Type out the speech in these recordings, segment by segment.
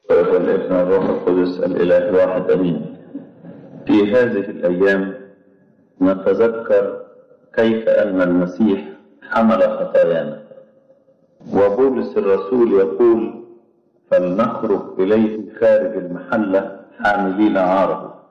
والابن والروح القدس الإله الواحد أمين. في هذه الأيام نتذكر كيف أن المسيح حمل خطايانا، وبولس الرسول يقول: فلنخرج إليه خارج المحلة حاملين عاره.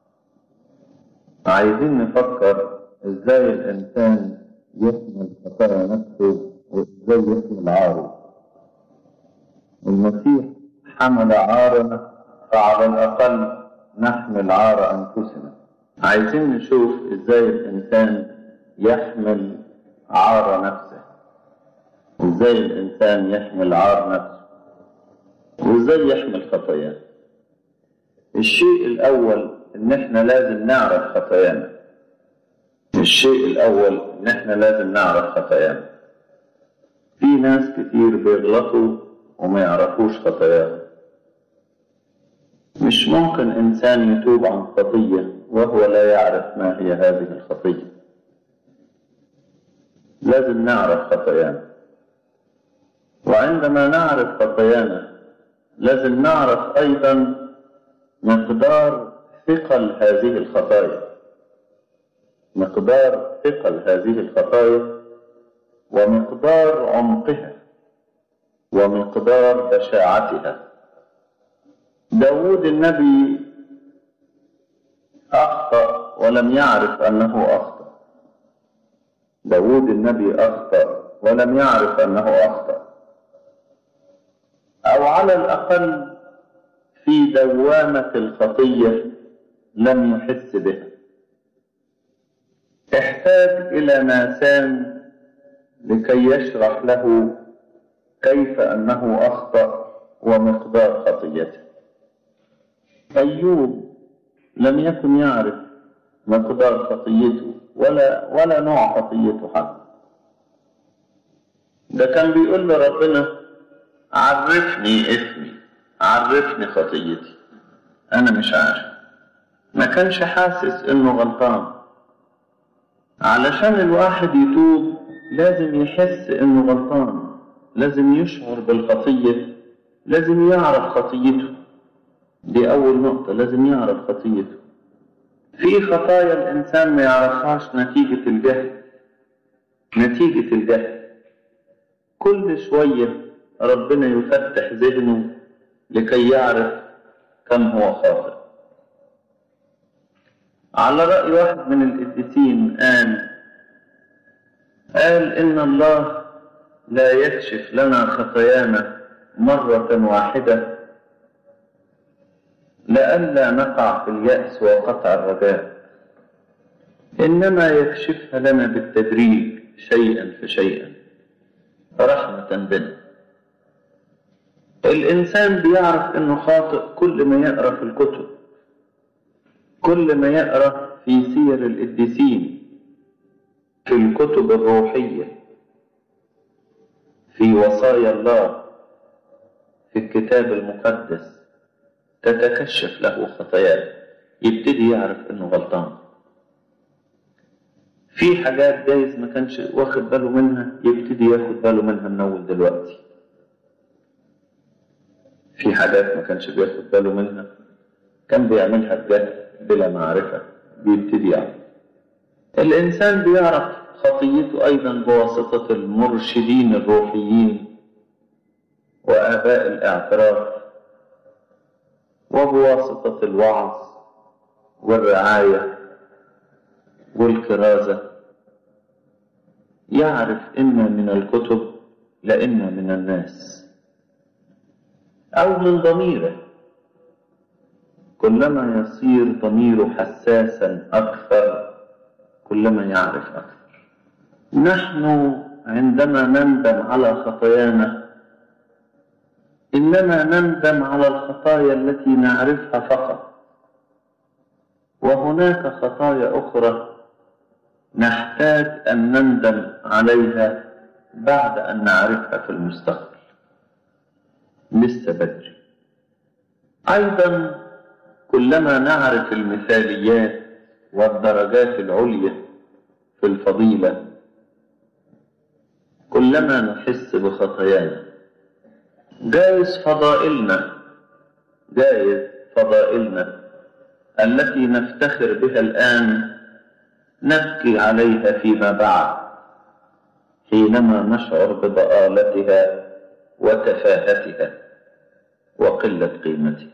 عايزين نفكر إزاي الإنسان يحمل خطايا نفسه وإزاي يحمل عاره. المسيح حمل عارنا، فعلى الأقل نحمل عار أنفسنا. عايزين نشوف إزاي الإنسان يحمل عار نفسه، إزاي الإنسان يحمل عار نفسه، وإزاي يحمل خطاياه. الشيء الأول إن إحنا لازم نعرف خطايانا. الشيء الأول إن إحنا لازم نعرف خطايانا. في ناس كتير بيغلطوا وما يعرفوش خطاياهم. مش ممكن إنسان يتوب عن خطية وهو لا يعرف ما هي هذه الخطية. لازم نعرف خطايانا، وعندما نعرف خطايانا لازم نعرف أيضا مقدار ثقل هذه الخطايا، مقدار ثقل هذه الخطايا ومقدار عمقها ومقدار بشاعتها. داود النبي أخطأ ولم يعرف أنه أخطأ. داود النبي أخطأ ولم يعرف أنه أخطأ، أو على الأقل في دوامة الخطية لم يحس بها. احتاج إلى ناسان لكي يشرح له كيف أنه أخطأ ومقدار خطيته. أيوب لم يكن يعرف مقدار خطيته ولا نوع خطيته حتى. ده كان بيقول لربنا: عرفني إثمي، عرفني خطيتي، أنا مش عارف. ما كانش حاسس إنه غلطان. علشان الواحد يتوب لازم يحس إنه غلطان، لازم يشعر بالخطية، لازم يعرف خطيته. دي أول نقطة، لازم يعرف خطيته. في خطايا الإنسان ما يعرفهاش نتيجة الجهل. نتيجة الجهل كل شوية ربنا يفتح ذهنه لكي يعرف كم هو خاطئ. على رأي واحد من القديسين قال إن الله لا يكشف لنا خطايانا مرة واحدة لئلا نقع في اليأس وقطع الرجاء، إنما يكشفها لنا بالتدريج شيئا فشيئا رحمة بنا. الإنسان بيعرف إنه خاطئ كل ما يقرأ في الكتب، كل ما يقرأ في سير القديسين، في الكتب الروحية، في وصايا الله، في الكتاب المقدس، تتكشف له خطاياه، يبتدي يعرف إنه غلطان. في حاجات جايز ما كانش واخد باله منها، يبتدي ياخد باله منها من أول دلوقتي. في حاجات ما كانش بياخد باله منها، كان بيعملها بجهل بلا معرفة، بيبتدي يعرف. الإنسان بيعرف خطيته أيضا بواسطة المرشدين الروحيين وآباء الاعتراف، وبواسطة الوعظ والرعاية والكرازة. يعرف إما من الكتب لإما من الناس أو من ضميره. كلما يصير ضميره حساسا أكثر كلما يعرف أكثر. نحن عندما نندم على خطايانا إنما نندم على الخطايا التي نعرفها فقط، وهناك خطايا أخرى نحتاج أن نندم عليها بعد أن نعرفها في المستقبل. لسه بدري. أيضا كلما نعرف المثاليات والدرجات العليا في الفضيلة كلما نحس بخطايانا. جايز فضائلنا جايز فضائلنا التي نفتخر بها الآن نبكي عليها فيما بعد حينما نشعر بضآلتها وتفاهتها وقلة قيمتها.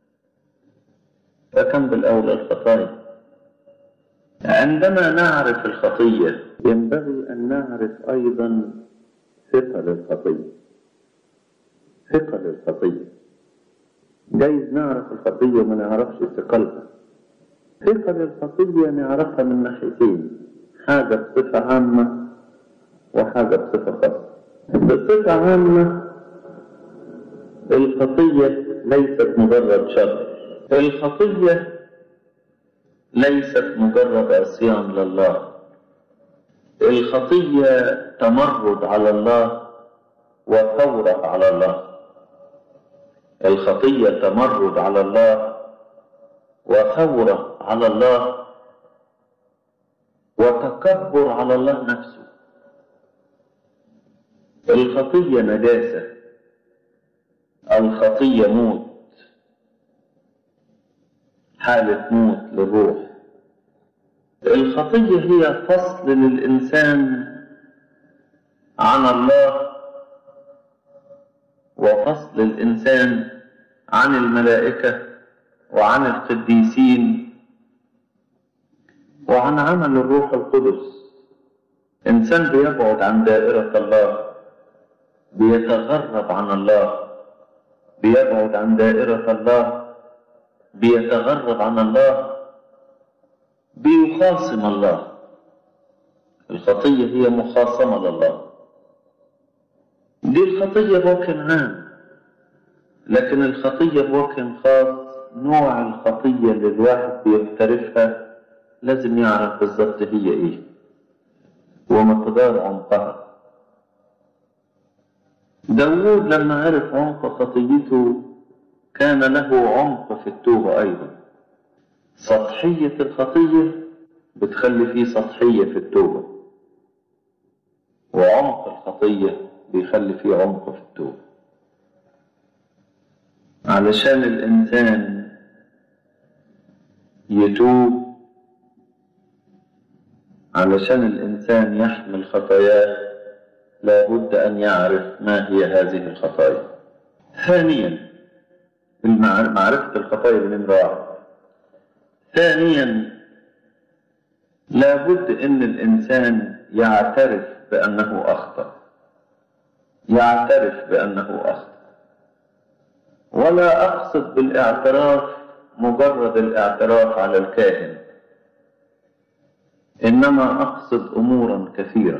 فكم بالأولى الخطايا. عندما نعرف الخطية ينبغي أن نعرف أيضا ثقل الخطية. ثقل الخطية جايز نعرف الخطية وما نعرفش ثقلها. ثقل الخطية نعرفها من ناحيتين، حاجة بصفة عامة وحاجة بصفة خاصة. بصفة عامة الخطية ليست مجرد شر، الخطية ليست مجرد عصيان لله، الخطية تمرد على الله وثورة على الله. الخطية تمرد على الله وثورة على الله وتكبر على الله نفسه. الخطية نجاسة، الخطية موت، حالة موت للروح. الخطية هي فصل للإنسان عن الله وفصل الإنسان عن الملائكة وعن القديسين وعن عمل الروح القدس. إنسان بيبعد عن دائرة الله، بيتغرب عن الله، بيبعد عن دائرة الله، بيتغرب عن الله، بيخاصم الله. الخطية هي مخاصمة لله. دي الخطية بوجه عام، لكن الخطية بوجه خاص نوع الخطية اللي الواحد بيقترفها لازم يعرف بالظبط هي ايه ومقدار عمقها. داود لما عرف عمق خطيته كان له عمق في التوبة أيضا. سطحية الخطية بتخلي فيه سطحية في التوبة، وعمق الخطية بيخلي فيه عمق في التوبة. علشان الإنسان يتوب، علشان الإنسان يحمل خطاياه، لابد أن يعرف ما هي هذه الخطايا. ثانيا معرفة الخطايا بنمرة واحد. ثانيا لابد أن الإنسان يعترف بأنه أخطأ، يعترف بأنه أخطأ. ولا أقصد بالاعتراف مجرد الاعتراف على الكاهن، إنما أقصد أمورا كثيرة.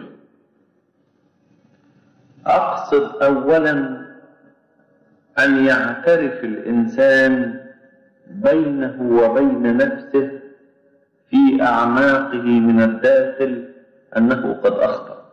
أقصد أولا أن يعترف الإنسان بينه وبين نفسه في أعماقه من الداخل أنه قد أخطأ،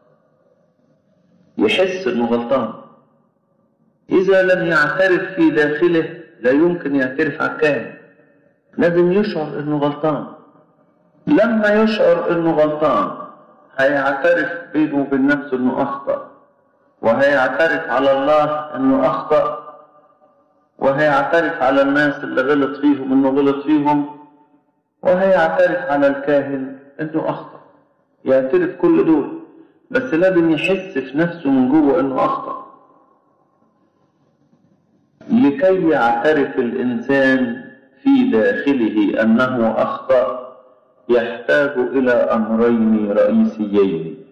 يحس أنه غلطان. إذا لم يعترف في داخله لا يمكن يعترف على الكاهن، لازم يشعر أنه غلطان. لما يشعر أنه غلطان هيعترف بينه وبين نفسه أنه أخطأ، وهيعترف على الله أنه أخطأ، وهيعترف على الناس اللي غلط فيهم أنه غلط فيهم، وهيعترف على الكاهن أنه أخطأ. يعترف كل دول، بس لازم يحس في نفسه من جوه أنه أخطأ. لكي يعترف الإنسان في داخله أنه أخطأ يحتاج إلى أمرين رئيسيين.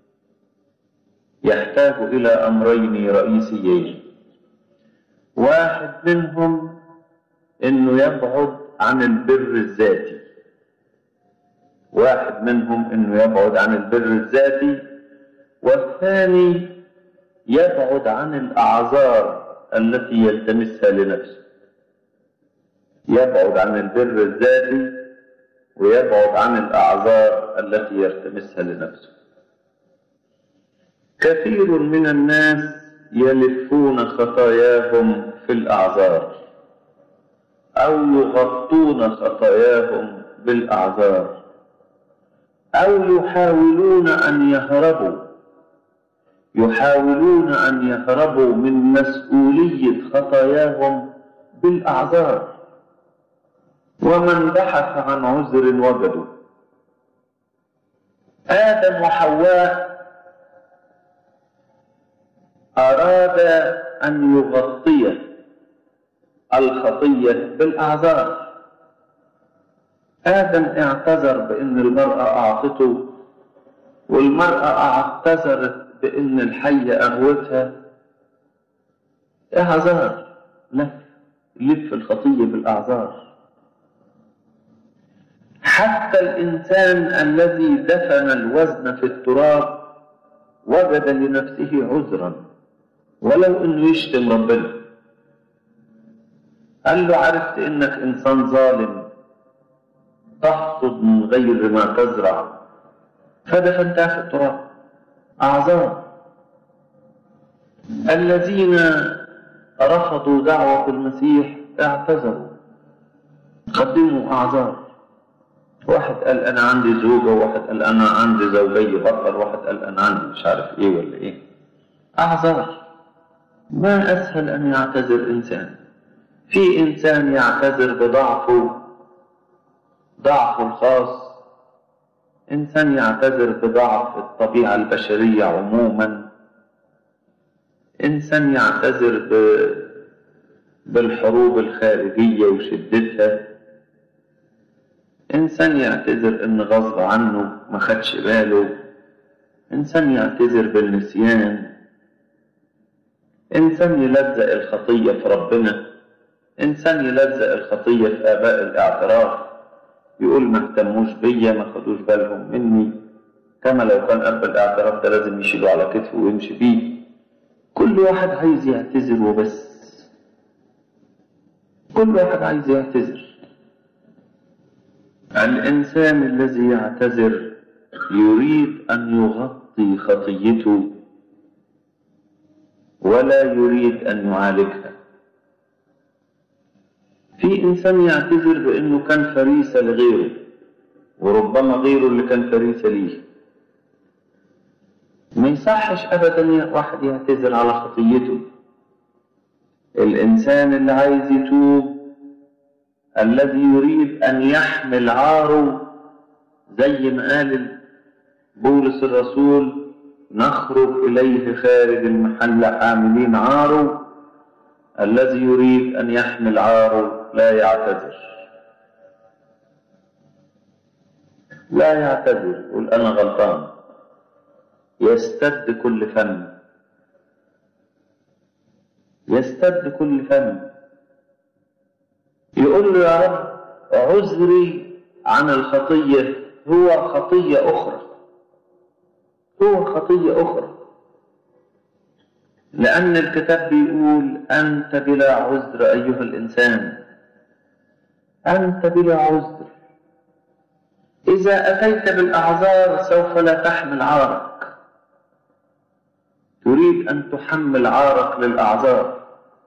يحتاج إلى أمرين رئيسيين. واحد منهم إنه يبعد عن البر الذاتي. واحد منهم إنه يبعد عن البر الذاتي، والثاني يبعد عن الأعذار التي يلتمسها لنفسه. يبعد عن البر الذاتي ويبعد عن الأعذار التي يلتمسها لنفسه. كثير من الناس يلفون خطاياهم في الأعذار أو يغطون خطاياهم بالأعذار، أو يحاولون أن يهربوا من مسؤولية خطاياهم بالأعذار، ومن بحث عن عذر وجده. آدم وحواء أراد أن يغطي الخطية بالأعذار. آدم اعتذر بأن المرأة أعطته، والمرأة اعتذرت بأن الحية أغوتها. أعذار، لف الخطية بالأعذار. حتى الإنسان الذي دفن الوزن في التراب وجد لنفسه عذرا، ولو أنه يشتم ربنا. قال له عرفت أنك إنسان ظالم تحصد من غير ما تزرع فدفنتها في التراب. أعذار. الذين رفضوا دعوة المسيح اعتذروا، قدموا أعذار. واحد قال أنا عندي زوجة، وواحد قال أنا عندي زوجي بطل، واحد قال أنا عندي مش عارف إيه ولا إيه. أعذار. ما أسهل أن يعتذر إنسان. في إنسان يعتذر بضعفه، ضعفه الخاص. إنسان يعتذر بضعف الطبيعة البشرية عموما. إنسان يعتذر بالحروب الخارجية وشدتها. إنسان يعتذر إن غصب عنه ما خدش باله. إنسان يعتذر بالنسيان. إنسان يلزق الخطية في ربنا. إنسان يلزق الخطية في آباء الاعتراف، يقول ما اهتموش بيا، ما خدوش بالهم مني، كما لو كان أب الاعتراف ده لازم يشيله على كتفه ويمشي بيه. كل واحد عايز يعتذر وبس. كل واحد عايز يعتذر. الإنسان الذي يعتذر يريد أن يغطي خطيته ولا يريد أن يعالجها. في إنسان يعتذر بأنه كان فريسة لغيره، وربما غيره اللي كان فريسة ليه. ما يصحش أبدا واحد يعتذر على خطيته. الإنسان اللي عايز يتوب، الذي يريد أن يحمل عاره، زي ما قال بولس الرسول نخرج إليه خارج المحل حاملين عاره. الذي يريد أن يحمل عاره لا يعتذر. لا يعتذر، يقول أنا غلطان. يستد كل فم. يستد كل فم. يقول له يا رب عذري عن الخطية هو خطية أخرى. هو خطية أخرى. لأن الكتاب بيقول أنت بلا عذر أيها الإنسان. أنت بلا عذر. إذا أتيت بالأعذار سوف لا تحمل عارك. تريد أن تحمل عارك للأعذار.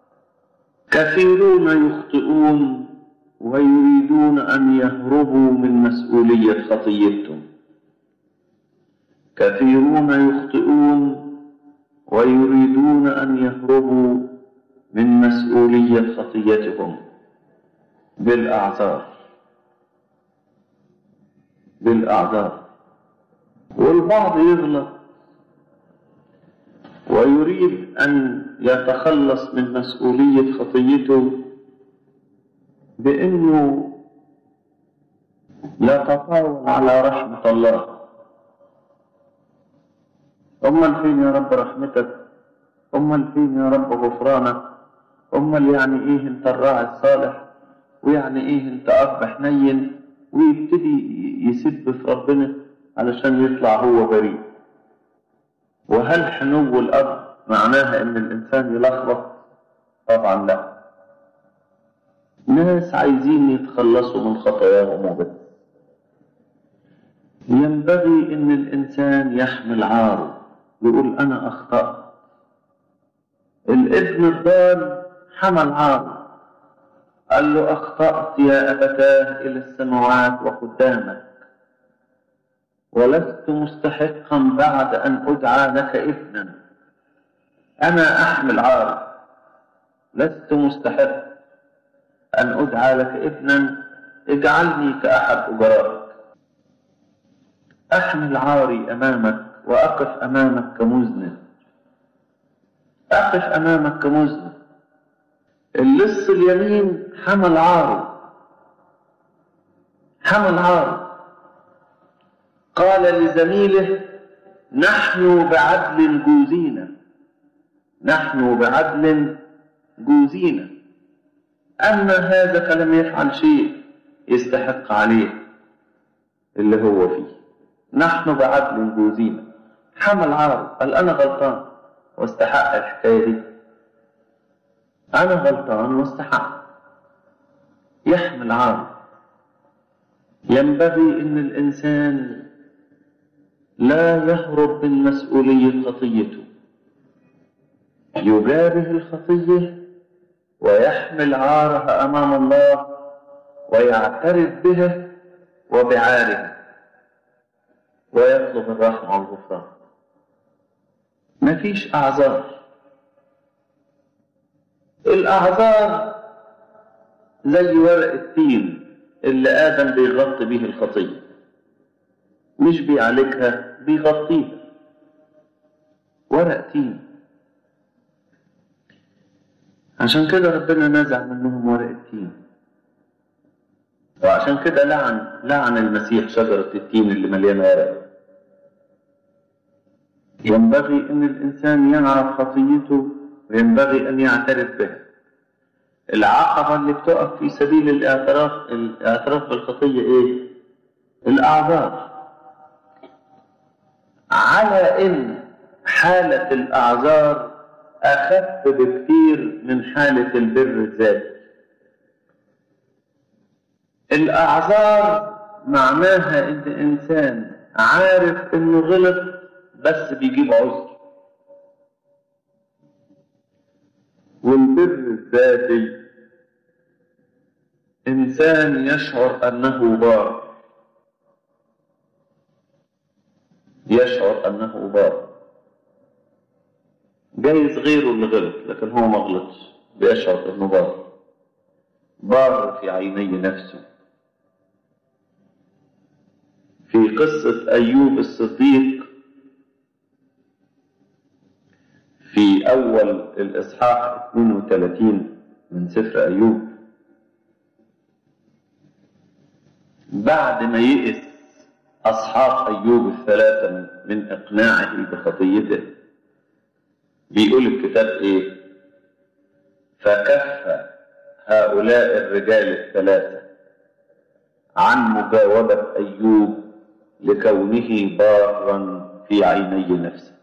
كثيرون يخطئون ويريدون أن يهربوا من مسؤولية خطيئتهم. كثيرون يخطئون ويريدون أن يهربوا من مسؤولية خطيئتهم بالأعذار. بالأعذار. والبعض يغلط ويريد أن يتخلص من مسؤولية خطيئته بأنه يتطاول على رحمة الله. أمال فين يا رب رحمتك؟ أمال فين يا رب غفرانك؟ أمال يعني إيه أنت الراعي الصالح؟ ويعني إيه أنت أب حنين؟ ويبتدي يسب في ربنا علشان يطلع هو بريء. وهل حنو الأب معناها إن الإنسان يلخبط؟ طبعا لا. ناس عايزين يتخلصوا من خطاياهم وبس. ينبغي إن الإنسان يحمل عاره، يقول أنا أخطأت. الابن الضال حمل عاره، قال له أخطأت يا أبتاه إلى السماوات وقدامك، ولست مستحقا بعد أن أدعى لك ابنا. أنا أحمل عاري، لست مستحق. أن أدعى لك ابنا اجعلني كأحد أجرائك. أحمل عاري أمامك وأقف أمامك كمذنب. أقف أمامك كمذنب. اللص اليمين حمل عاره، حمل عاره، قال لزميله نحن بعدل جوزينا، نحن بعدل جوزينا، أما هذا فلم يفعل شيء يستحق عليه اللي هو فيه. نحن بعدل جوزينا، حمل عاره، قال أنا غلطان واستحق الحكاية دي، أنا غلطان واستحق، يحمل عاره. ينبغي أن الإنسان لا يهرب من مسؤولية خطيته، يجابه الخطية ويحمل عارها أمام الله ويعترف بها وبعاره ويطلب الرحمة والغفران. مفيش أعذار. الأعذار زي ورق التين اللي آدم بيغطي به الخطية، مش بيعالجها، بيغطيها، ورق تين. عشان كده ربنا نزع منهم ورق التين، وعشان كده لعن المسيح شجرة التين اللي مليانة ورق. ينبغي ان الانسان يعرف خطيته وينبغي ان يعترف بها. العقبة اللي بتقف في سبيل الاعتراف بالخطية ايه؟ الاعذار. على ان حالة الاعذار اخف بكثير من حالة البر الذاتي. الاعذار معناها ان انسان عارف انه غلط بس بيجيب عذر، والبر الذاتي انسان يشعر انه بار، يشعر انه بار. جايز غيره اللي غلط لكن هو ما غلطش، بيشعر انه بار، بار في عيني نفسه. في قصة أيوب الصديق في أول الإصحاح 32 من سفر أيوب، بعد ما يئس أصحاب أيوب الثلاثة من إقناعه بخطيته، بيقول الكتاب إيه؟ فكف هؤلاء الرجال الثلاثة عن مجاوبة أيوب لكونه بارا في عيني نفسه.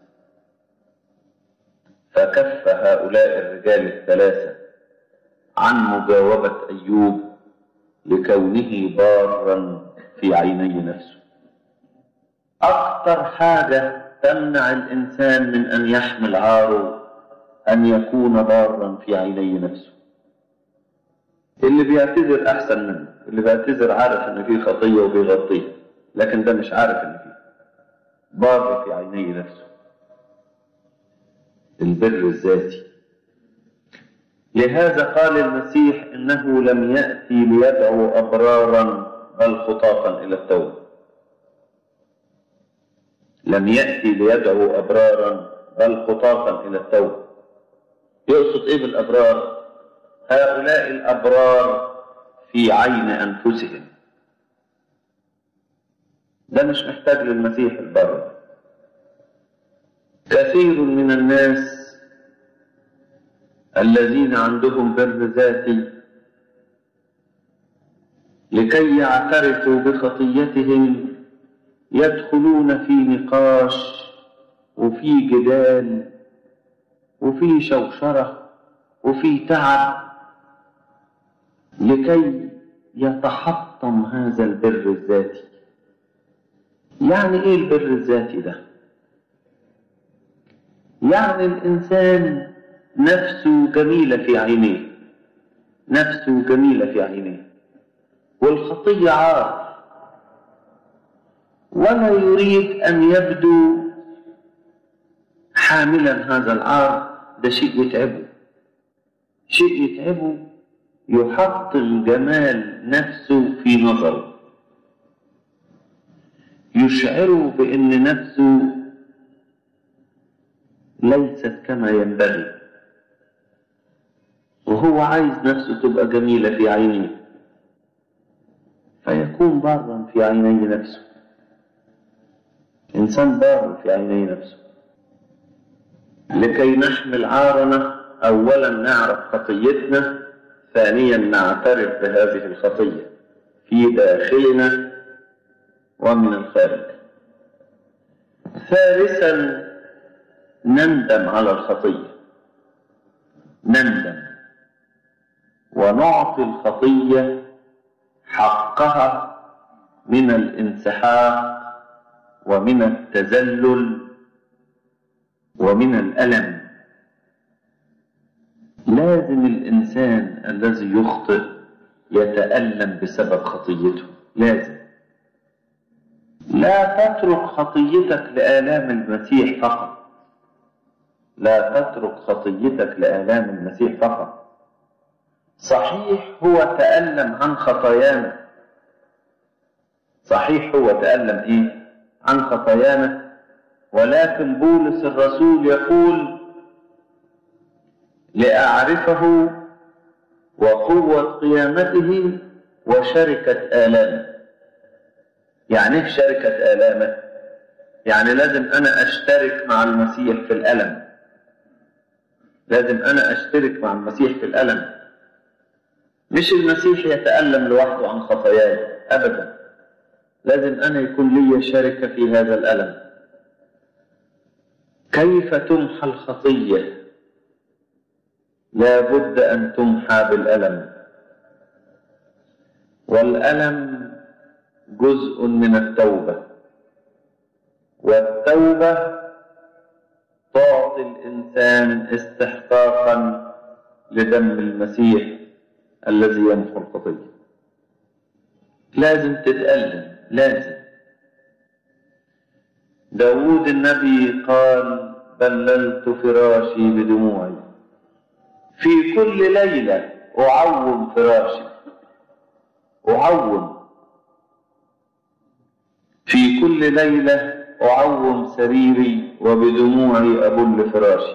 فكف هؤلاء الرجال الثلاثة عن مجاوبة أيوب لكونه بارا في عيني نفسه. أكثر حاجة تمنع الإنسان من أن يحمل عاره أن يكون بارا في عيني نفسه. اللي بيعتذر أحسن منه، اللي بيعتذر عارف أن فيه خطية وبيغطيها، لكن ده مش عارف أن فيه، بار في عيني نفسه. البر الذاتي. لهذا قال المسيح إنه لم يأتي ليدعو أبرارا بل خطاة إلى التوبة. لم يأتي ليدعو أبرارا بل خطاة إلى التوبة. يقصد إيه بالأبرار؟ هؤلاء الأبرار في عين أنفسهم. ده مش محتاج للمسيح البر. كثير من الناس الذين عندهم بر ذاتي لكي يعترفوا بخطيتهم يدخلون في نقاش وفي جدال وفي شوشرة وفي تعب لكي يتحطم هذا البر الذاتي. يعني ايه البر الذاتي ده؟ يعني الإنسان نفسه جميلة في عينيه، نفسه جميلة في عينيه، والخطية عار، ولا يريد أن يبدو حاملا هذا العار. ده شيء يتعبه، شيء يتعبه يحطم جمال نفسه في نظره، يشعره بأن نفسه ليست كما ينبغي، وهو عايز نفسه تبقى جميلة في عينيه، فيكون بارا في عيني نفسه، إنسان بار في عيني نفسه. لكي نحمل عارنا أولا نعرف خطيتنا، ثانيا نعترف بهذه الخطية في داخلنا ومن الخارج، ثالثا نندم على الخطية، نندم ونعطي الخطية حقها من الانسحاق ومن التذلل ومن الألم. لازم الإنسان الذي يخطئ يتألم بسبب خطيته، لازم. لا تترك خطيتك لآلام المسيح فقط، لا تترك خطيتك لآلام المسيح فقط. صحيح هو تألم عن خطايانا، صحيح هو تألم عن خطايانا، ولكن بولس الرسول يقول لأعرفه وقوة قيامته وشركة آلامه. يعني ايه شركة آلامه؟ يعني لازم أنا أشترك مع المسيح في الألم، لازم أنا أشترك مع المسيح في الألم، مش المسيح يتألم لوحده عن خطاياي أبدا، لازم أنا يكون لي شركة في هذا الألم. كيف تمحى الخطية؟ لا بد أن تمحى بالألم، والألم جزء من التوبة، والتوبة تعطي الإنسان استحقاقا لدم المسيح الذي يمحو الخطية. لازم تتألم، لازم. داود النبي قال بللت فراشي بدموعي، في كل ليلة أعوم فراشي، أعوم في كل ليلة أعوم سريري وبدموعي أبل فراشي.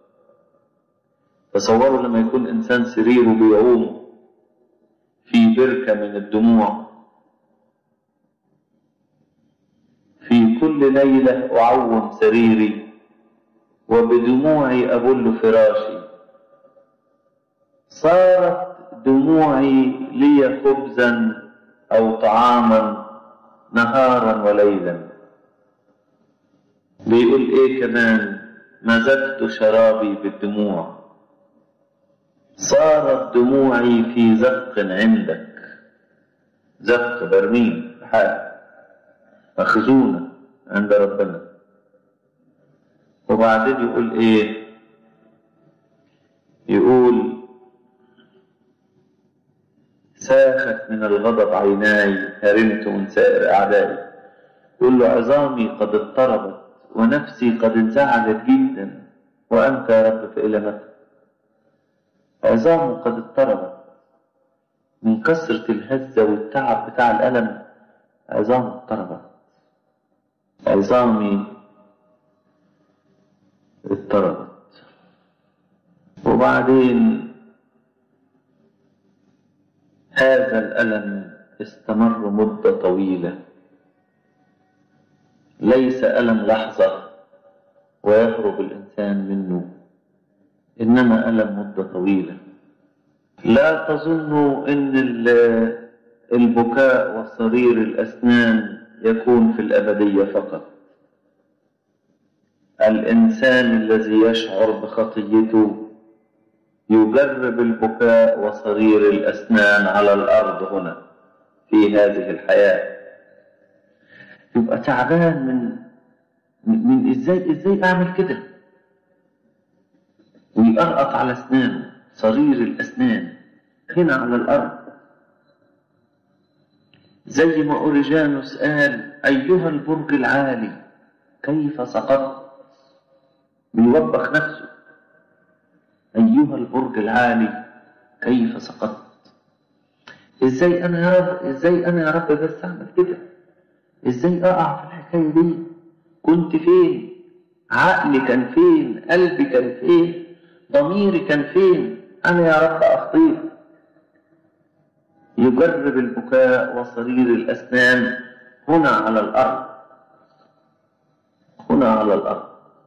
تصوروا لما يكون إنسان سريره بيعوم في بركة من الدموع. في كل ليلة أعوم سريري وبدموعي أبل فراشي، صارت دموعي لي خبزا أو طعاما نهارا وليلا. بيقول كمان مزجت شرابي بالدموع، صارت دموعي في زق عندك، زق برميل حال مخزونة عند ربنا. وبعدين يقول يقول ساخت من الغضب عيناي، هرمت من سائر أعدائي. يقول له عظامي قد اضطربت ونفسي قد انزعجت جدا، وأنت يا رب فإلى متى؟ عظامه قد اضطربت من كثرة الهزة والتعب بتاع الألم، عظامه اضطربت، عظامي اضطربت. وبعدين هذا الألم استمر مدة طويلة، ليس ألم لحظة ويهرب الإنسان منه، إنما ألم مدة طويلة. لا تظنوا أن البكاء وصرير الأسنان يكون في الأبدية فقط. الإنسان الذي يشعر بخطيته يجرب البكاء وصرير الأسنان على الأرض هنا في هذه الحياة، يبقى تعبان من إزاي أعمل كده، ويقرقط على أسنانه، صرير الأسنان هنا على الأرض. زي ما أوريجانوس قال أيها البرج العالي كيف سقطت، بيوبخ نفسه، أيها البرج العالي كيف سقطت. ازاي انا يا رب، ازاي انا يا رب بس اعمل كده؟ ازاي اقع في الحكايه دي؟ كنت فين؟ عقلي كان فين؟ قلبي كان فين؟ ضميري كان فين؟ انا يا رب اخطيت. يجرب البكاء وصرير الاسنان هنا على الارض، هنا على الارض.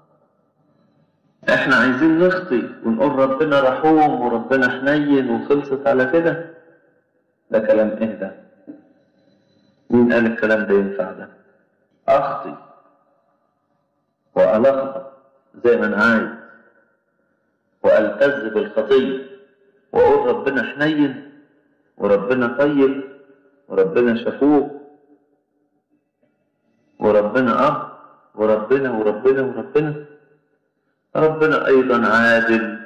احنا عايزين نخطي ونقول ربنا رحوم وربنا حنين وخلصت على كده؟ ده كلام اهدى. مين قال الكلام ده ينفع ده؟ اخطي والخبط زي ما انا عايز والتز بالخطيه واقول ربنا حنين وربنا طيب وربنا شفوق وربنا اب وربنا وربنا وربنا ربنا ايضا عادل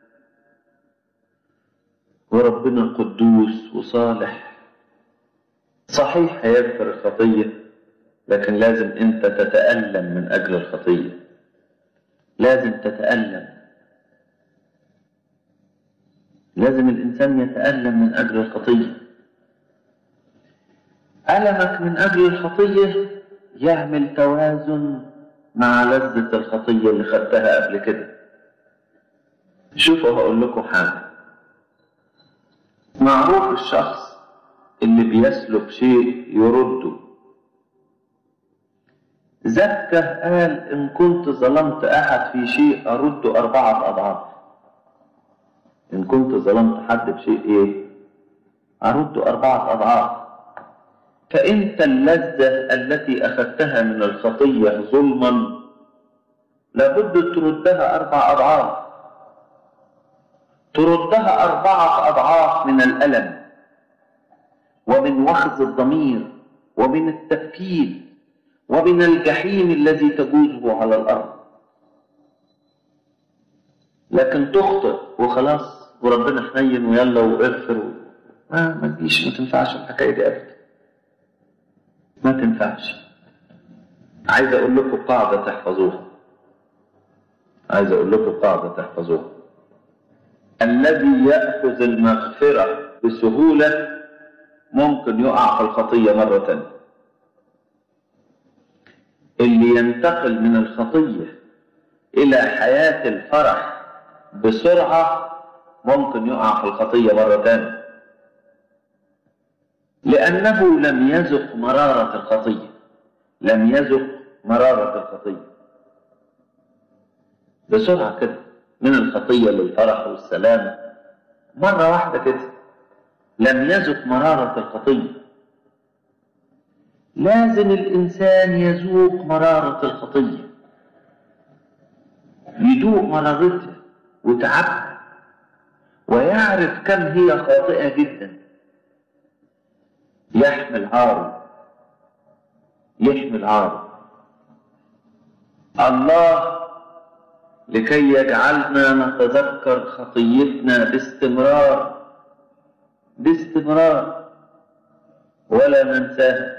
وربنا قدوس وصالح. صحيح هيغفر الخطيه، لكن لازم انت تتألم من اجل الخطيه، لازم تتألم، لازم الانسان يتألم من اجل الخطيه. ألمك من اجل الخطيه يعمل توازن مع لذة الخطيه اللي خدتها قبل كده. شوفوا هقول لكم حاجه. معروف الشخص اللي بيسلب شيء يرده. زكى قال إن كنت ظلمت أحد في شيء أرده 4 أضعاف. إن كنت ظلمت حد بشيء إيه؟ أرده 4 أضعاف. فأنت اللذة التي أخذتها من الخطية ظلما لابد تردها 4 أضعاف. تردها 4 أضعاف من الألم ومن وخز الضمير ومن التفكير ومن الجحيم الذي تجوزه على الأرض. لكن تخطئ وخلاص وربنا حنين ويلا واغفر ما تجيش، ما تنفعش الحكاية دي أبدا، ما تنفعش. عايز أقول لكم قاعدة تحفظوها، عايز أقول لكم قاعدة تحفظوها. الذي يأخذ المغفرة بسهولة ممكن يقع في الخطية مرة تانية. اللي ينتقل من الخطية إلى حياة الفرح بسرعة ممكن يقع في الخطية مرة تانية، لأنه لم يذق مرارة الخطية، لم يذق مرارة الخطية. بسرعة كده من الخطية للفرح والسلام مرة واحدة كده، لم يذق مرارة الخطية. لازم الإنسان يذوق مرارة الخطية، يذوق مرارتها وتعبها ويعرف كم هي خاطئة جدا. يحمل عاره، يحمل عاره. الله لكي يجعلنا نتذكر خطيتنا باستمرار باستمرار ولا ننساها،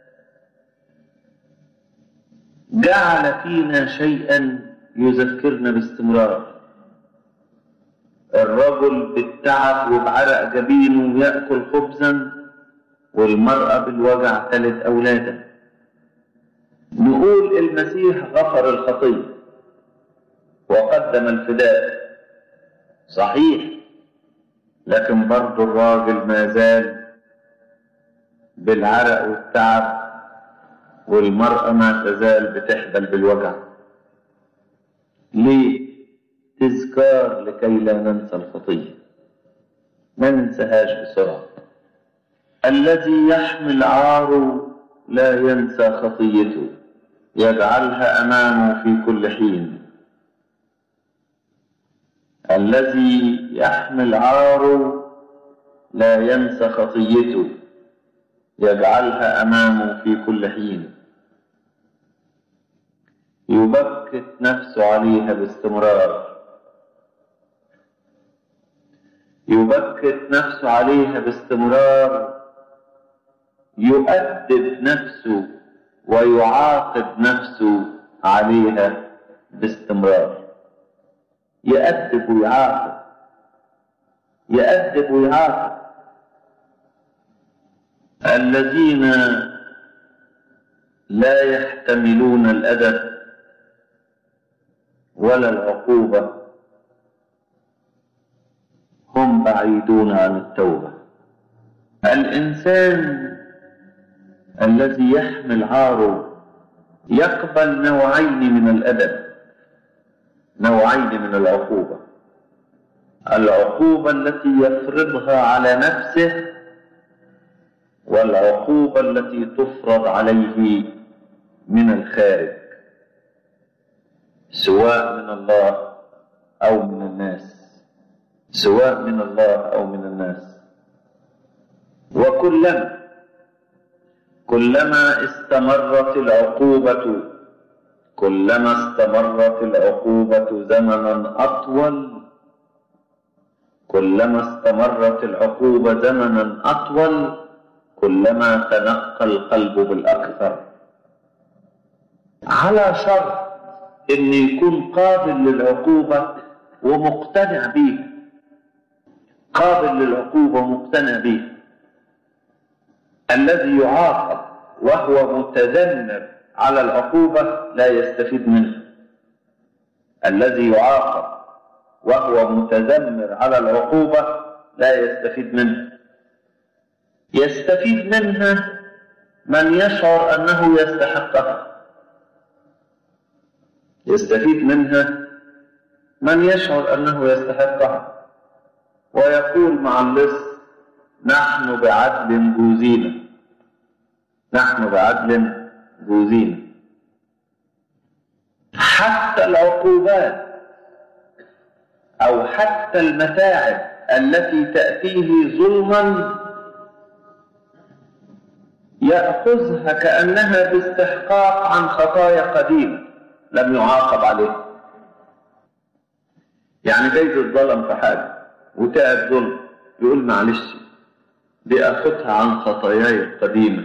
جعل فينا شيئا يذكرنا باستمرار. الرجل بالتعب وبعرق جبينه يأكل خبزا، والمرأة بالوجع تلد أولادا. نقول المسيح غفر الخطية وقدم الفداء، صحيح، لكن برضو الراجل ما زال بالعرق والتعب، والمرأة ما تزال بتحبل بالوجع. ليه؟ تذكار لكي لا ننسى الخطية، ما ننساهاش بسرعة. الذي يحمل عاره لا ينسى خطيته، يجعلها أمامه في كل حين. الذي يحمل عاره لا ينسى خطيته، يجعلها أمامه في كل حين. يبكت نفسه عليها باستمرار، يبكت نفسه عليها باستمرار. يؤدب نفسه ويعاقب نفسه عليها باستمرار. يأدب ويعاقب، يأدب ويعاقب. الذين لا يحتملون الأدب ولا العقوبة هم بعيدون عن التوبة. الإنسان الذي يحمل عاره يقبل نوعين من الأدب، نوعين من العقوبة: العقوبة التي يفرضها على نفسه، والعقوبة التي تفرض عليه من الخارج، سواء من الله أو من الناس، سواء من الله أو من الناس. كلما استمرت العقوبة زمنا أطول، كلما تنقى القلب بالأكثر، على شرط أن يكون قابل للعقوبة ومقتنع بيها، الذي يعاقب وهو متذمر على العقوبة لا يستفيد منها. الذي يعاقب وهو متذمر على العقوبة لا يستفيد منها. يستفيد منها من يشعر أنه يستحقها، ويقول مع اللص: نحن بعدل جوزينا. حتى العقوبات أو حتى المتاعب التي تأتيه ظلما يأخذها كأنها باستحقاق عن خطايا قديمة لم يعاقب عليها. يعني جايز الظلم في حاجة وتعب ظلم، يقول معلش دي أخذها عن خطاياي القديمة.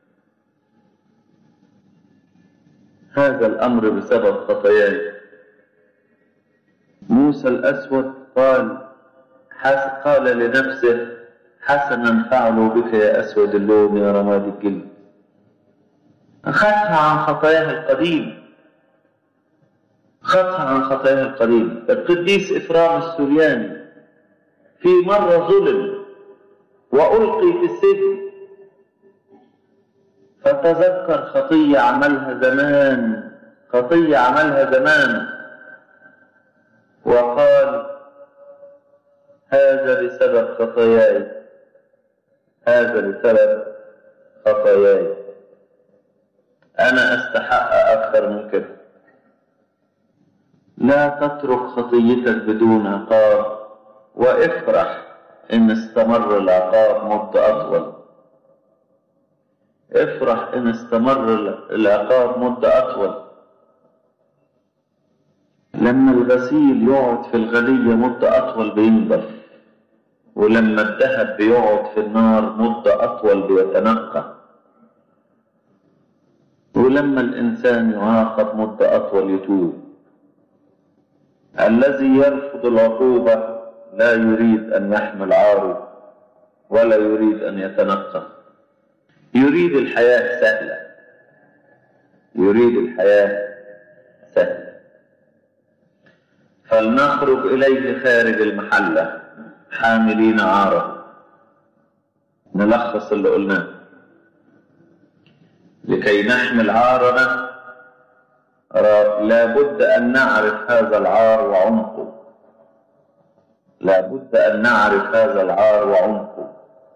هذا الأمر بسبب خطاياي. موسى الأسود قال لنفسه: حسنا فعلوا بك يا أسود اللون يا رماد الجلد. أخذها عن خطاياها القديمة. القديس إفرام السورياني في مرة ظلم وألقي في السجن، فتذكر خطية عملها زمان، وقال: هذا بسبب خطاياي. أنا أستحق أكثر من كده. لا تترك خطيتك بدون عقاب، وافرح إن استمر العقاب مدة أطول. لما الغسيل يقعد في الغلية مدة أطول بينضف، ولما الذهب بيقعد في النار مدة أطول بيتنقى، ولما الإنسان يعاقب مدة أطول يتوب. الذي يرفض العقوبة لا يريد أن يحمل عاره ولا يريد أن يتنقى، يريد الحياة سهلة. فلنخرج إليه خارج المحلة حاملين عاره. نلخص اللي قلناه: لكي نحمل عارنا لابد أن نعرف هذا العار وعمقه.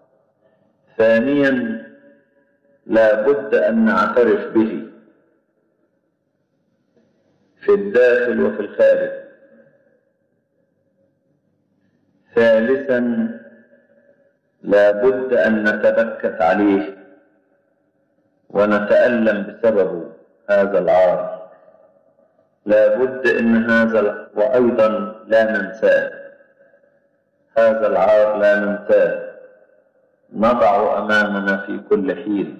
ثانيا، لابد أن نعترف به في الداخل وفي الخارج. ثالثا، لابد أن نتبكت عليه ونتألم بسببه هذا العار. لابد أن وأيضا لا ننساه هذا العار، لا ننساه، نضع أمامنا في كل حين.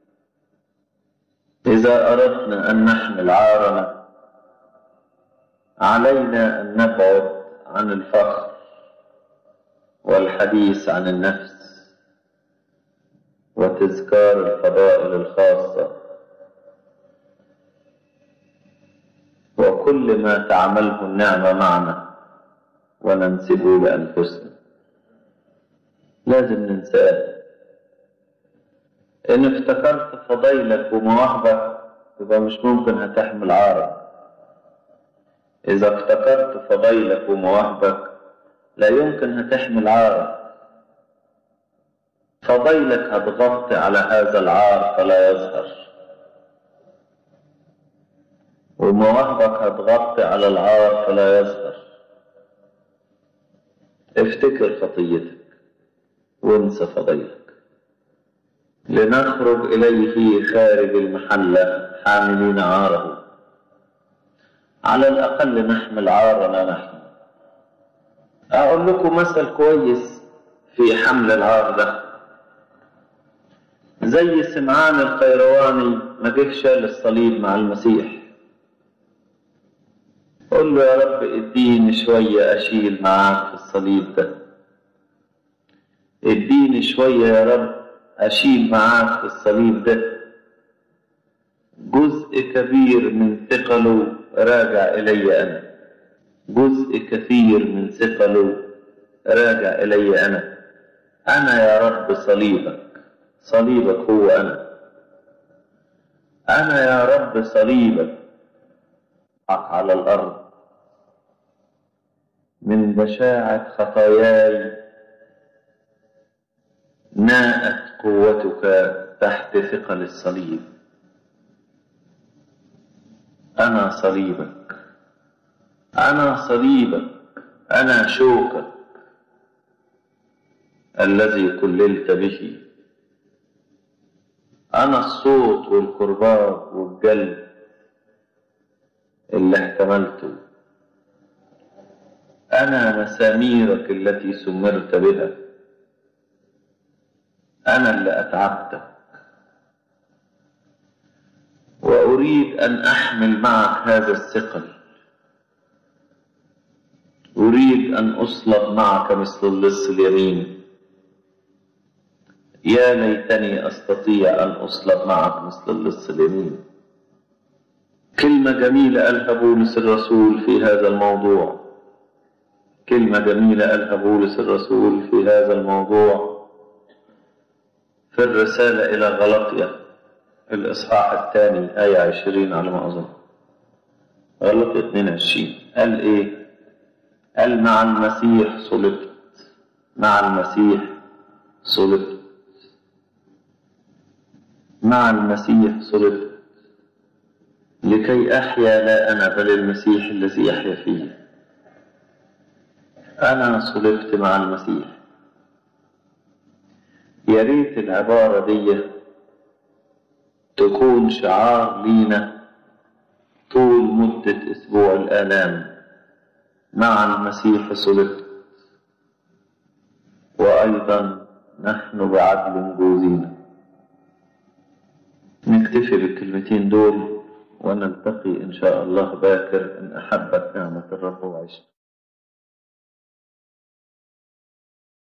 إذا أردنا أن نحمل عارنا علينا أن نبعد عن الفخر والحديث عن النفس وتذكار الفضائل الخاصة وكل ما تعمله النعمة معنا وننسبه لأنفسنا لازم ننساه. إن افتكرت فضيلك ومواهبك يبقى مش ممكن هتحمل عارك. إذا افتكرت فضيلك ومواهبك لا يمكن هتحمل عارك. فضيلك هتغطي على هذا العار فلا يظهر، ومواهبك هتغطي على العار فلا يظهر. افتكر خطيتك وانسى فضيلك. لنخرج إليه خارج المحلة حاملين عاره. على الأقل نحمل عارنا نحن. أقول لكم مثل كويس في حمل العار ده. زي سمعان القيرواني ما جه شال الصليب مع المسيح. قل له يا رب اديني شوية أشيل معاك في الصليب ده. اديني شوية يا رب أشيل معاك في الصليب ده. جزء كبير من ثقله راجع إلي أنا. جزء كثير من ثقله راجع إلي أنا. أنا يا رب صليبك. صليبك هو أنا. أنا يا رب صليبك على الأرض. من بشاعة خطاياي ناءت قوتك تحت ثقل الصليب. أنا صليبك. أنا صليبك. أنا شوكك الذي كللت به. أنا الصوت والكرباج والجلد اللي احتملته. أنا مساميرك التي سمرت بها. أنا اللي أتعبتك. وأريد أن أحمل معك هذا الثقل. أريد أن أصلب معك مثل اللص اليمين. يا ليتني أستطيع أن أصلب معك مثل اللص اليمين. كلمة جميلة قالها بولس الرسول في هذا الموضوع. كلمة جميلة قالها بولس الرسول في هذا الموضوع في الرسالة إلى غلطية الإصحاح الثاني آية 20 على ما أظن. غلطية 22 قال إيه؟ قال مع المسيح صلبت. مع المسيح صلبت. مع المسيح صلبت لكي أحيا لا أنا بل المسيح الذي يحيا فيه. أنا صلبت مع المسيح. يا ريت العبارة دي تكون شعار لينا طول مدة أسبوع الآلام. مع المسيح صلبت وأيضا نحن بعدل جوزينا. نكتفي بالكلمتين دول ونلتقي إن شاء الله باكر إن أحبت نعمة الرب وعشت.